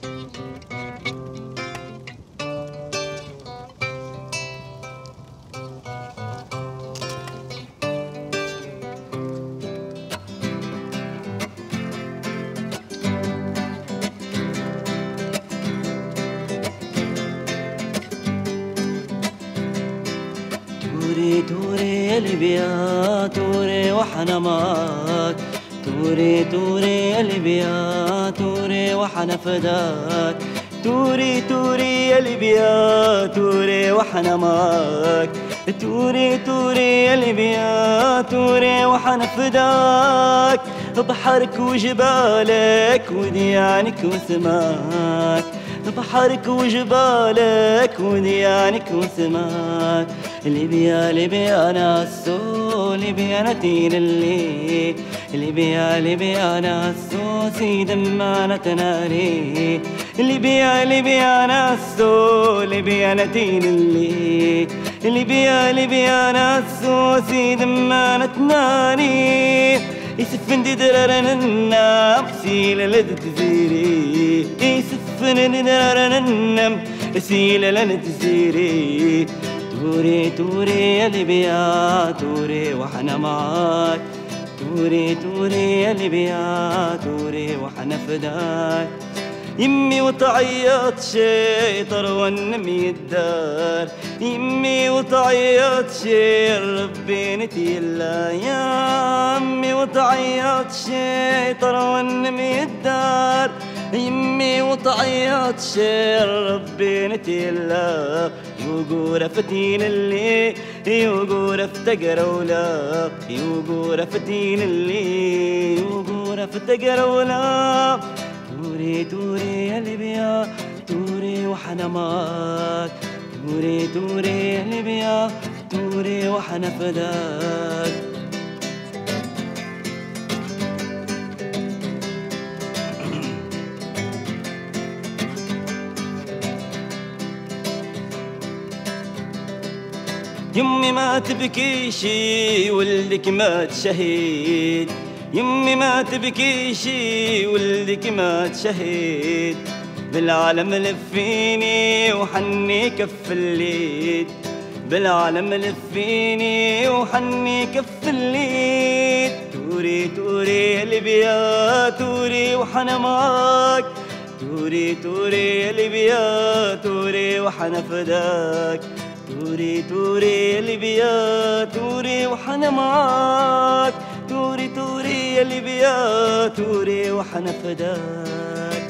توري يا ليبيا توري وحنا معاك، توري يا ليبيا توري وحنا فداك، توري يا ليبيا توري وحنا معاك، توري يا ليبيا توري وحنا فداك، بحرك وجبالك وديانك وسماك، بحرك وجبالك وديانك وسماك، ليبيا ليبيا ناسو ليبيا نتين اللي، ليبيا ناسو سيد ما نتناري، ليبيا ناسو ليبيا نتين اللي، ليبيا ناسو سيد ما نتناري، يسفن دي دررننا سيل لد تزيري، يسفن دررننا سيل لد تزيري، توري يا ليبيا توري وحنا معاك، توري يا ليبيا توري وحنا فداك، يمي وتعيط شيطر والنمي الدار، يمي وتعيط شي ربي نتيلا، يا امي وتعيط شيطر والنمي الدار، يمي وتعيط شي ربي نتيلا، يوقور فتين اللي يوقور فتقرولا، يوقور فتين اللي يوقور فتقرولا، توري يا ليبيا توري وحنا معاك، توري يا ليبيا توري وحنا فداك. يمي ما تبكيشي ولدك مات شهيد، يمي ما تبكيشي ولدك مات شهيد، بالعالم لفيني وحني كف الليد، بالعالم لفيني وحني كف الليد، توري يا ليبيا توري وحنا معاك، توري يا ليبيا توري وحنا فداك، توري يا ليبيا توري وحنا معاك، توري يا ليبيا توري وحنا فداك.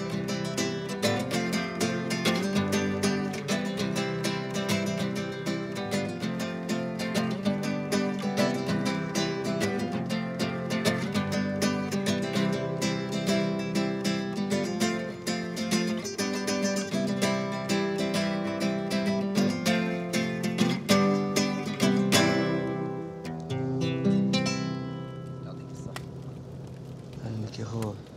يعطيك الصحة.